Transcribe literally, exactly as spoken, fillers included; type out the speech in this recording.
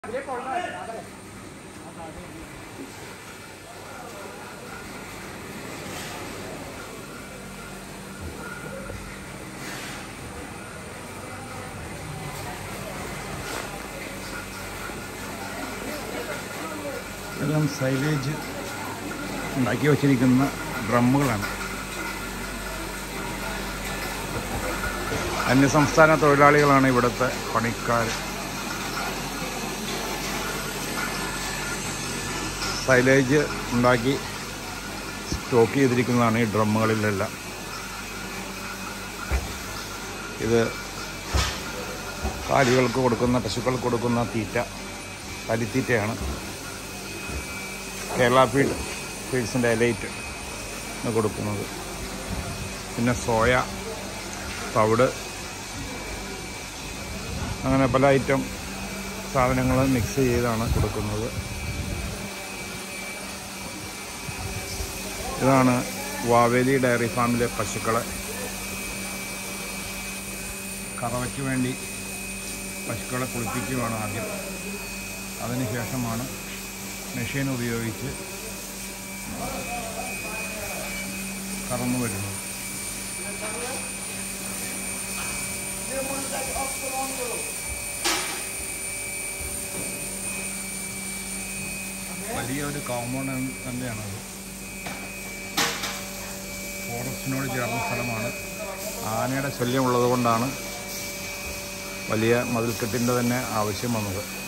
എല്ലാം സൈലേജ് ഉണ്ടാക്കി വച്ചിരിക്കുന്ന ഡ്രമ്മുകളാണ്. അന്യസംസ്ഥാന തൊഴിലാളികളാണ് ഇവിടുത്തെ പണിക്കാർ. സൈലേജ് ഉണ്ടാക്കി സ്റ്റോക്ക് ചെയ്തിരിക്കുന്നതാണ് ഈ ഡ്രമ്മുകളിലെല്ലാം. ഇത് കാലികൾക്ക് കൊടുക്കുന്ന, പശുക്കൾക്ക് കൊടുക്കുന്ന തീറ്റ, കലിത്തീറ്റയാണ്. കേരള ഫീഡ് ഫീഡ്സിൻ്റെ എലൈറ്റ് കൊടുക്കുന്നത്. പിന്നെ സോയ, തവിട്, അങ്ങനെ പല ഐറ്റം സാധനങ്ങൾ മിക്സ് ചെയ്താണ് കൊടുക്കുന്നത്. ഇതാണ് വാവേലി ഡയറി ഫാമിലെ പശുക്കളെ. കറവയ്ക്ക് വേണ്ടി പശുക്കളെ കുളിപ്പിക്കുകയാണ് ആദ്യം. അതിനുശേഷമാണ് മെഷീൻ ഉപയോഗിച്ച് കറന്നു വരുന്നത്. വലിയൊരു കോമ്പൗണ്ട് തന്നെയാണത്. ഫോറസ്റ്റിനോട് ചേർന്ന സ്ഥലമാണ്. ആനയുടെ ശല്യം ഉള്ളതുകൊണ്ടാണ് വലിയ മതിൽക്കെട്ടിൻ്റെ തന്നെ ആവശ്യം വന്നത്.